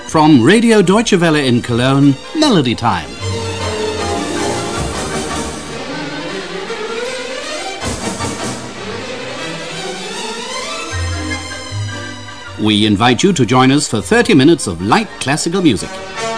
From Radio Deutsche Welle in Cologne, Melody Time. We invite you to join us for 30 minutes of light classical music.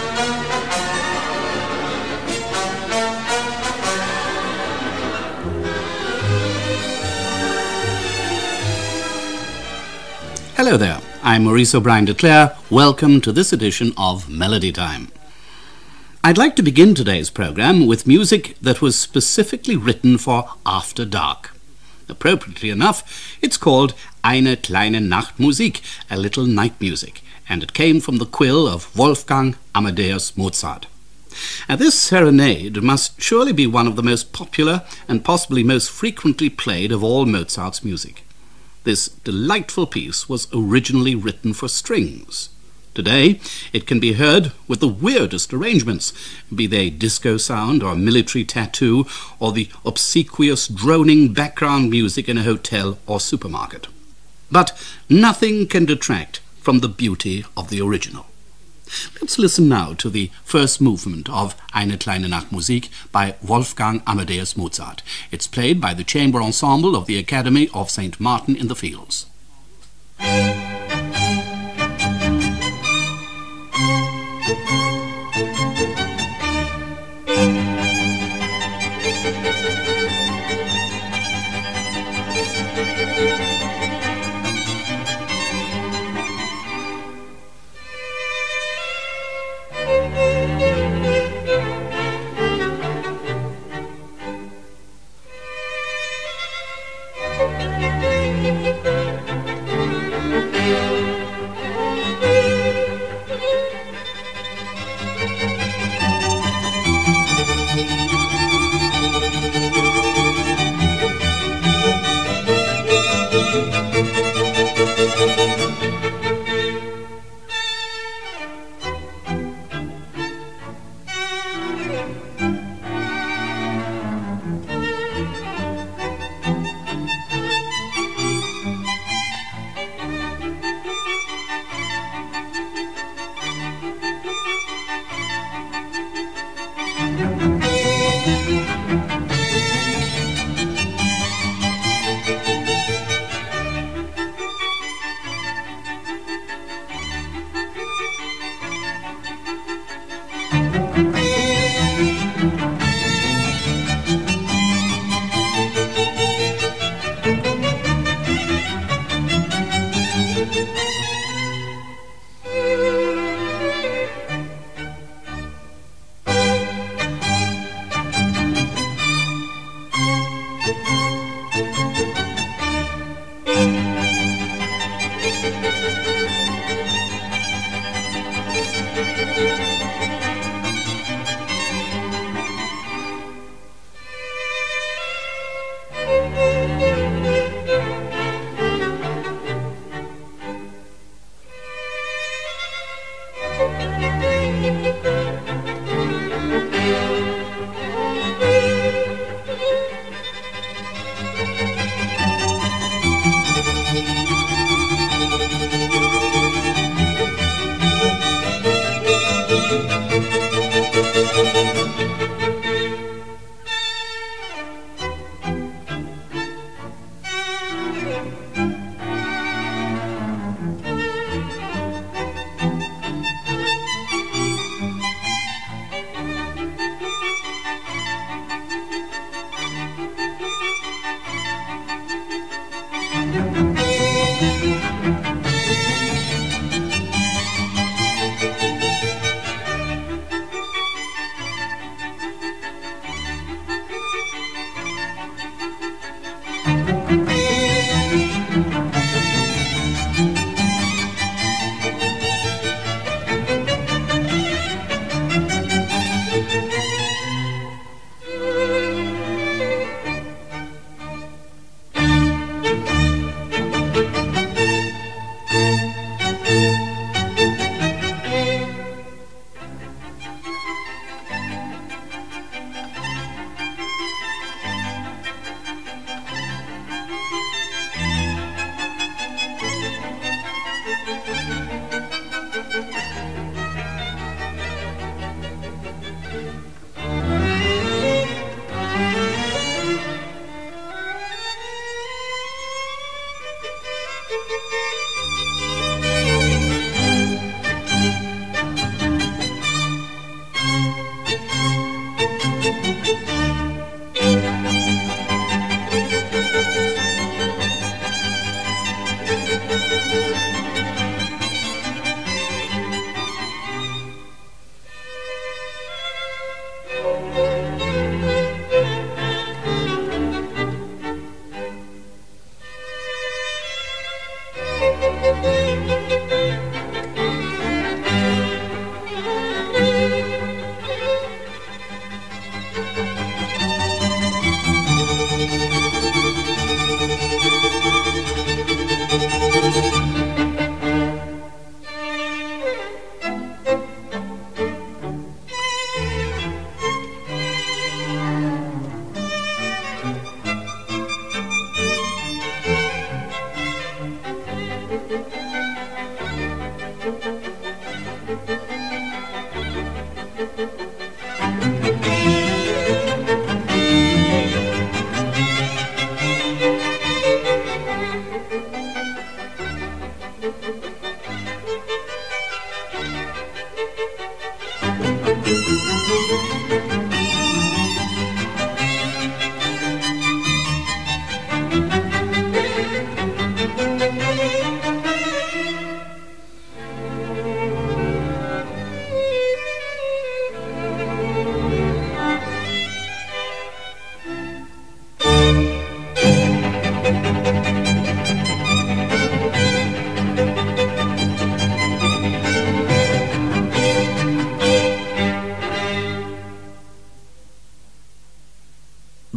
Hello there, I'm Maurice O'Brien de Clare. Welcome to this edition of Melody Time. I'd like to begin today's program with music that was specifically written for after dark. Appropriately enough, it's called Eine kleine Nachtmusik, a little night music, and it came from the quill of Wolfgang Amadeus Mozart. Now, this serenade must surely be one of the most popular and possibly most frequently played of all Mozart's music. This delightful piece was originally written for strings. Today, it can be heard with the weirdest arrangements, be they disco sound or military tattoo or the obsequious droning background music in a hotel or supermarket. But nothing can detract from the beauty of the original. Let's listen now to the first movement of Eine kleine Nachtmusik by Wolfgang Amadeus Mozart. It's played by the chamber ensemble of the Academy of St. Martin in the Fields.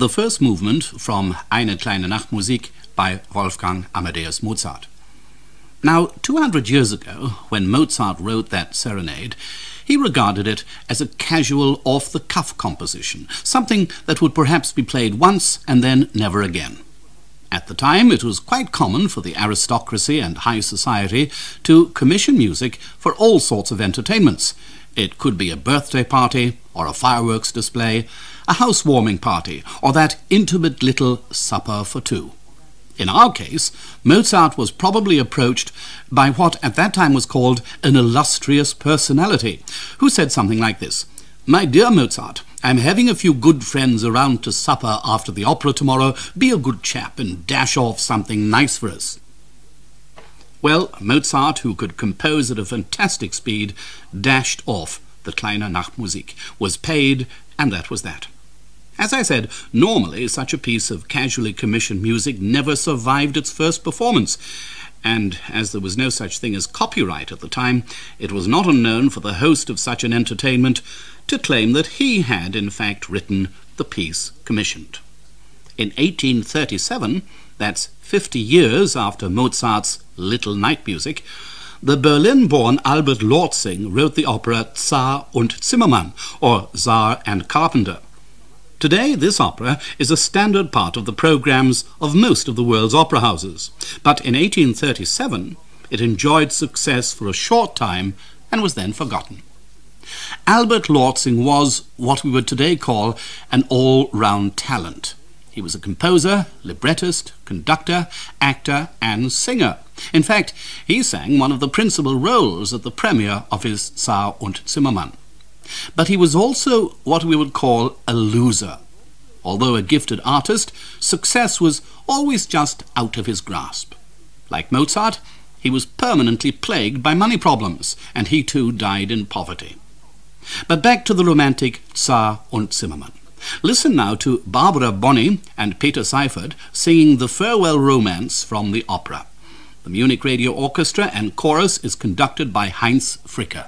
the first movement from Eine kleine Nachtmusik by Wolfgang Amadeus Mozart. Now, 200 years ago, when Mozart wrote that serenade, he regarded it as a casual, off-the-cuff composition, something that would perhaps be played once and then never again. At the time, it was quite common for the aristocracy and high society to commission music for all sorts of entertainments. It could be a birthday party, or a fireworks display, a housewarming party, or that intimate little supper for two. In our case, Mozart was probably approached by what at that time was called an illustrious personality, who said something like this: "My dear Mozart, I'm having a few good friends around to supper after the opera tomorrow. Be a good chap and dash off something nice for us." Well, Mozart, who could compose at a fantastic speed, dashed off the Kleine Nachtmusik, was paid, and that was that. As I said, normally such a piece of casually commissioned music never survived its first performance, and as there was no such thing as copyright at the time, it was not unknown for the host of such an entertainment to claim that he had in fact written the piece commissioned. In 1837, that's 50 years after Mozart's Little Night Music, the Berlin-born Albert Lortzing wrote the opera Zar und Zimmermann, or Czar and Carpenter. Today, this opera is a standard part of the programs of most of the world's opera houses, but in 1837 it enjoyed success for a short time and was then forgotten. Albert Lortzing was what we would today call an all-round talent. He was a composer, librettist, conductor, actor and singer. In fact, he sang one of the principal roles at the premiere of his Zar und Zimmermann. But he was also what we would call a loser. Although a gifted artist, success was always just out of his grasp. Like Mozart, he was permanently plagued by money problems, and he too died in poverty. But back to the romantic Zar und Zimmermann. Listen now to Barbara Bonney and Peter Seifert singing the farewell romance from the opera. The Munich Radio Orchestra and chorus is conducted by Heinz Fricker.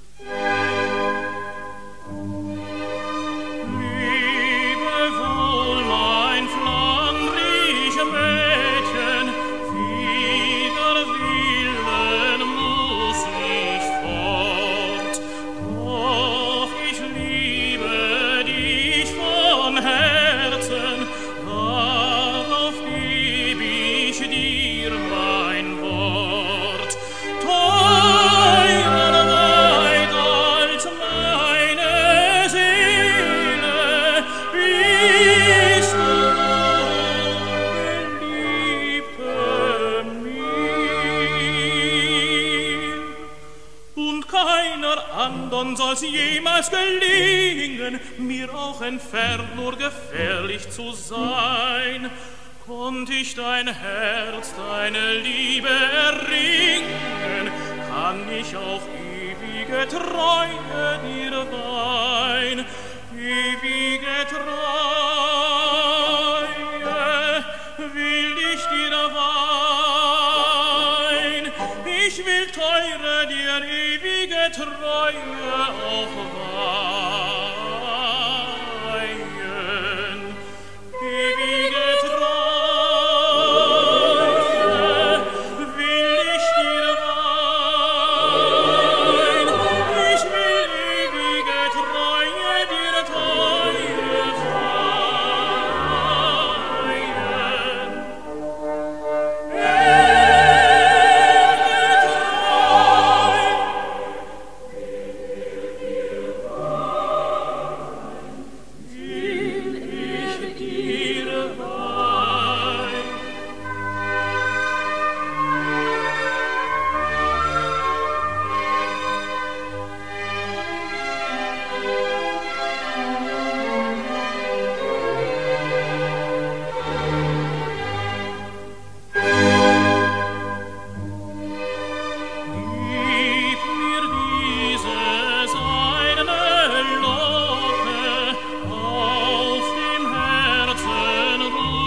Soll's jemals gelingen, mir auch entfernt nur gefährlich zu sein, konnt ich dein Herz, deine Liebe erringen, kann ich auf ewige Treue dir weihen, ewige Treue will ich dir weihen, ich will teure dir ewige Treue auch weihen, ewige Treue will ich dir weihen, ich will ewige Treue dir Ruhe.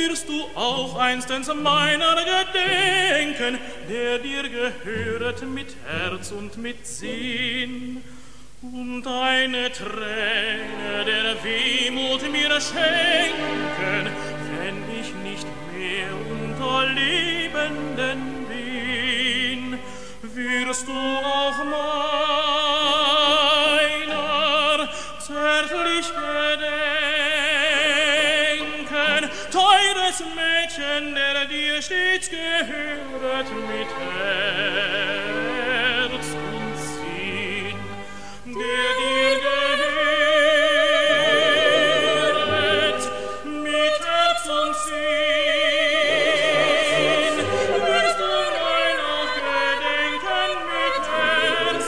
wirst du auch einstens meiner gedenken, der dir gehöret mit Herz und mit Sinn. Und eine Träne der Wehmut mir schenken, wenn ich nicht mehr unter Lebenden bin, wirst du auch meiner zärtlich gedenken, teures Mädchen, der dir stets gehöret mit Herz und Sinn, der dir gehöret mit Herz und Sinn, wirst du meiner gedenken mit Herz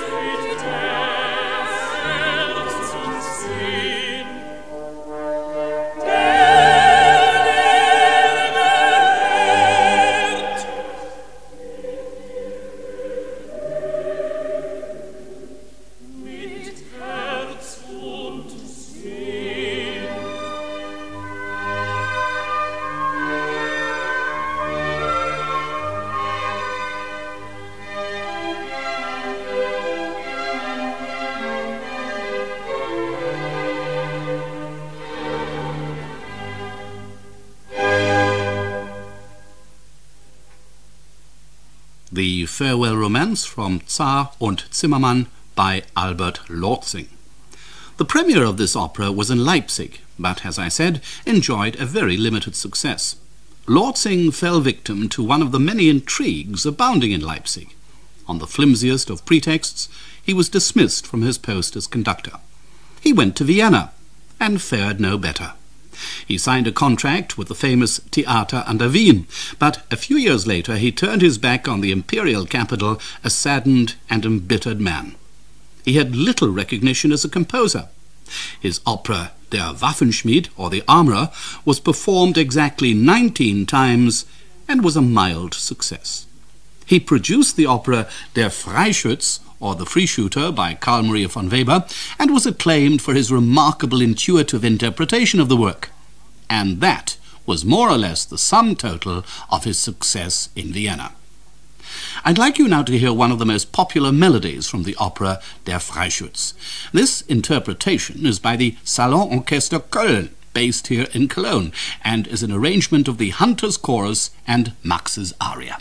und Sinn. The Farewell Romance from Zar und Zimmermann by Albert Lortzing. The premiere of this opera was in Leipzig, but, as I said, enjoyed a very limited success. Lortzing fell victim to one of the many intrigues abounding in Leipzig. On the flimsiest of pretexts, he was dismissed from his post as conductor. He went to Vienna, and fared no better. He signed a contract with the famous Theater an der Wien, but a few years later he turned his back on the imperial capital a saddened and embittered man. He had little recognition as a composer. His opera Der Waffenschmied, or The Armourer, was performed exactly 19 times and was a mild success. He produced the opera Der Freischütz, or The Free Shooter, by Carl Maria von Weber, and was acclaimed for his remarkable intuitive interpretation of the work. And that was more or less the sum total of his success in Vienna. I'd like you now to hear one of the most popular melodies from the opera Der Freischütz. This interpretation is by the Salon Orchester Köln, based here in Cologne, and is an arrangement of the Hunter's Chorus and Max's aria.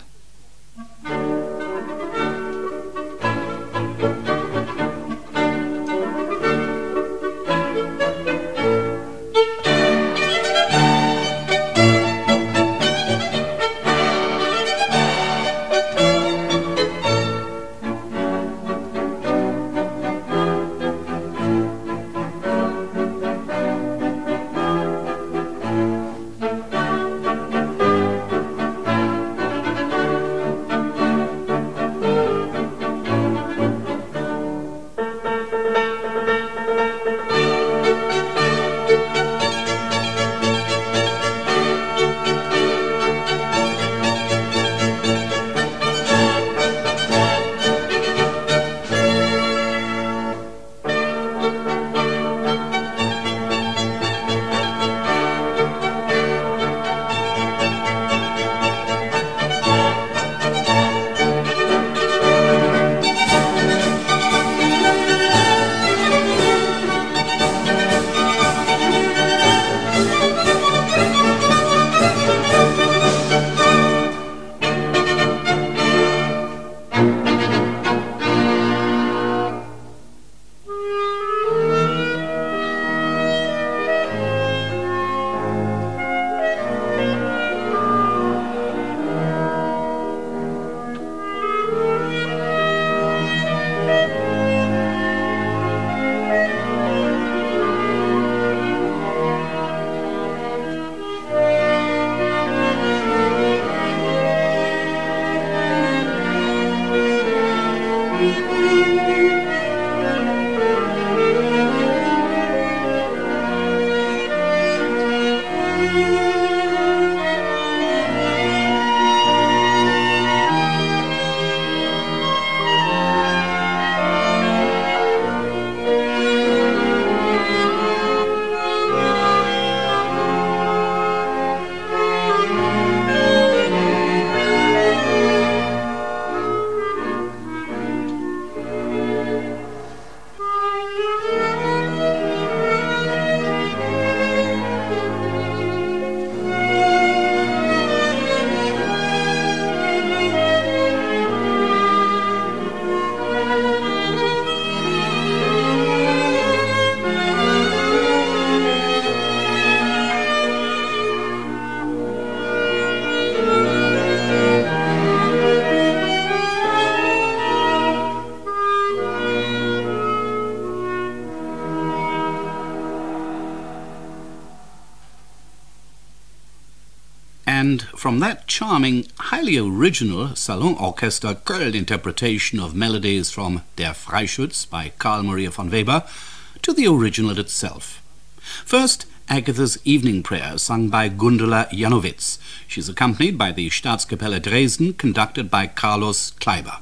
And from that charming, highly original Salon Orchestra Köln interpretation of melodies from Der Freischütz by Karl Maria von Weber to the original itself. First, Agatha's Evening Prayer, sung by Gundula Janowitz. She's accompanied by the Staatskapelle Dresden, conducted by Carlos Kleiber.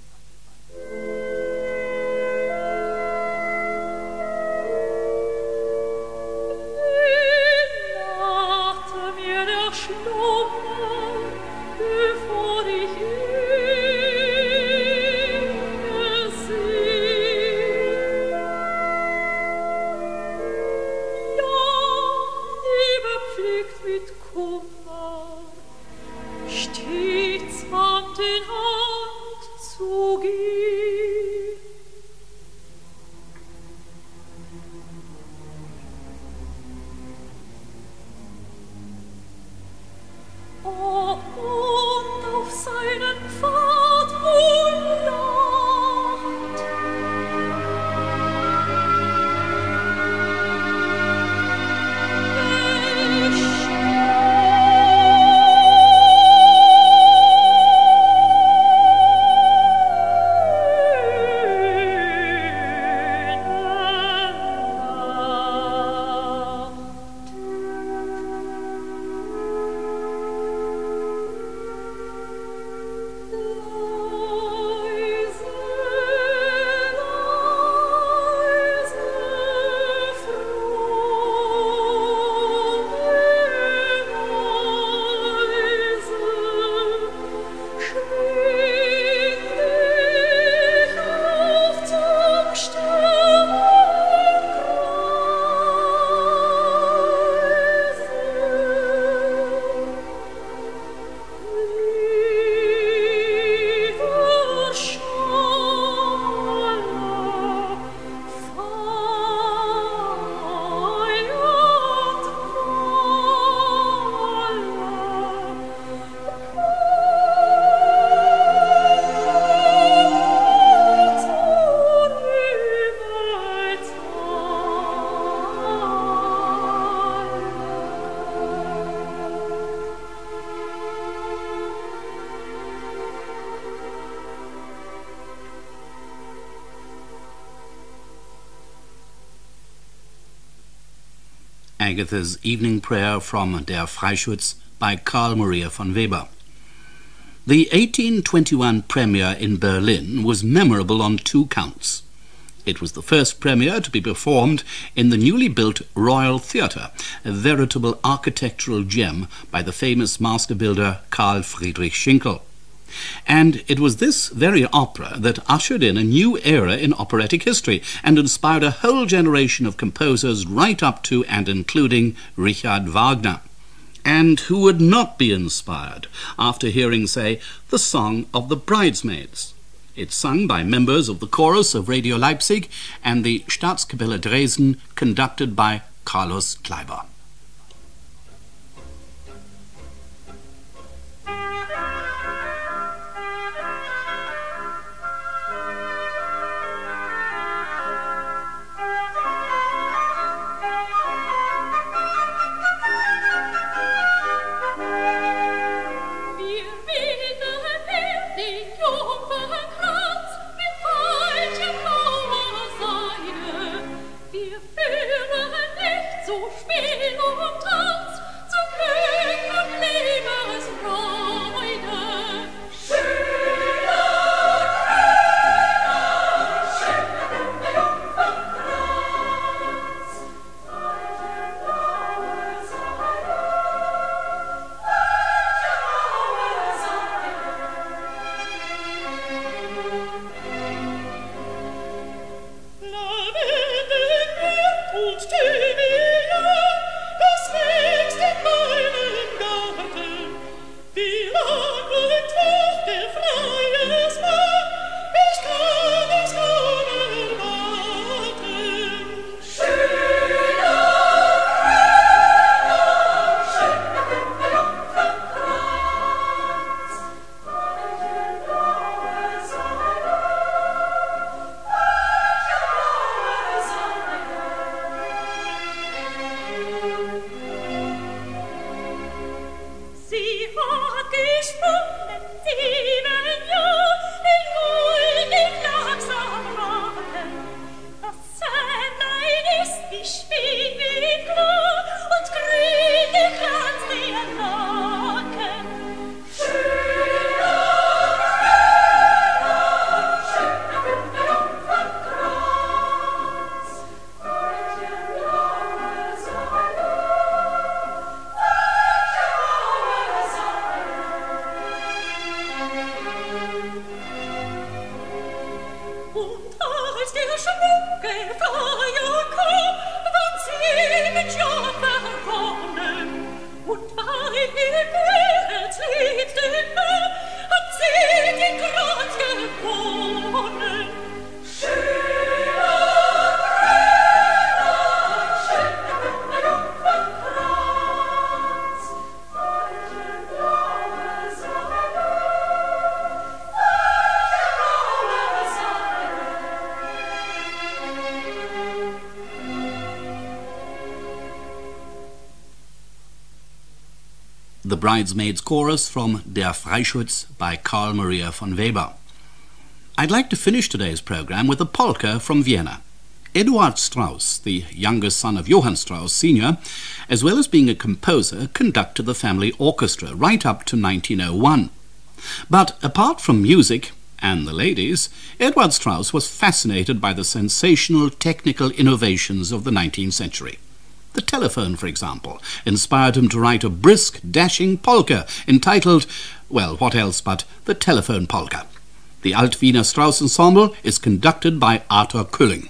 Agatha's Evening Prayer from Der Freischütz by Karl Maria von Weber. The 1821 premiere in Berlin was memorable on two counts. It was the first premiere to be performed in the newly built Royal Theatre, a veritable architectural gem by the famous master builder Carl Friedrich Schinkel. And it was this very opera that ushered in a new era in operatic history and inspired a whole generation of composers right up to and including Richard Wagner. And who would not be inspired after hearing, say, the Song of the Bridesmaids? It's sung by members of the chorus of Radio Leipzig and the Staatskapelle Dresden, conducted by Carlos Kleiber. Und die mir, das sie hat gesponnen 7 Jahr in goldig langsam Raten. Das Sonnlein ist wie spät wie klar und grün geglanzt der Laken. Schöner, schöner von Kranz, welche blaue Sonne, und als der schmucke Feier kam, ward 7 Jahr verronnen. Und weil ihr Herz lebte noch, hat sie den Kranz gewonnen. Schöner, schöner von Kranz, welche blaue Sonne, The Bridesmaids Chorus from Der Freischütz by Carl Maria von Weber. I'd like to finish today's program with a polka from Vienna. Eduard Strauss, the younger son of Johann Strauss Sr., as well as being a composer, conducted the family orchestra right up to 1901. But apart from music and the ladies, Eduard Strauss was fascinated by the sensational technical innovations of the 19th century. The telephone, for example, inspired him to write a brisk, dashing polka entitled, well, what else but the Telephone Polka. The Alt-Wiener Strauss Ensemble is conducted by Arthur Külling.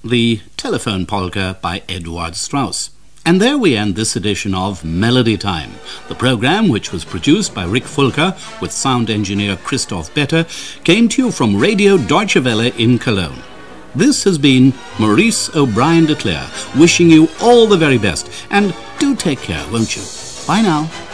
the Telephone Polka by Eduard Strauss. And there we end this edition of Melody Time, the program, which was produced by Rick Fulker with sound engineer Christoph Better, came to you from Radio Deutsche Welle in Cologne. This has been Maurice O'Brien de Clare, wishing you all the very best, and do take care, won't you? Bye now.